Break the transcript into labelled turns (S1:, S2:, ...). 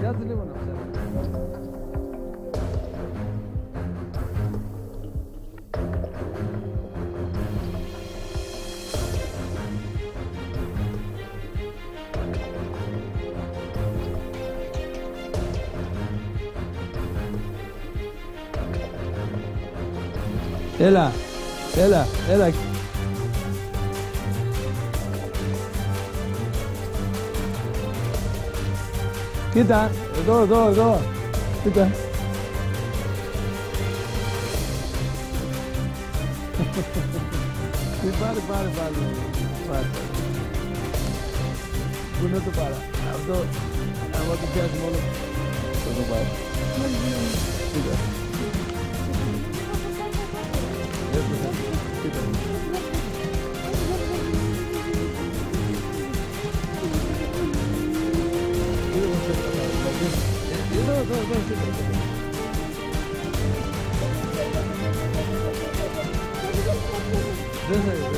S1: Κάτσε λίγο να ψάχνω. Έλα, έλα, έλα. Κοίτα, εδώ. Κοίτα. Πάρε. Πού να το πάρω. Αυτό, άμα το πιάσουμε όλο, θα το πάρω. Κοίτα. Κοίτα. Εδώ.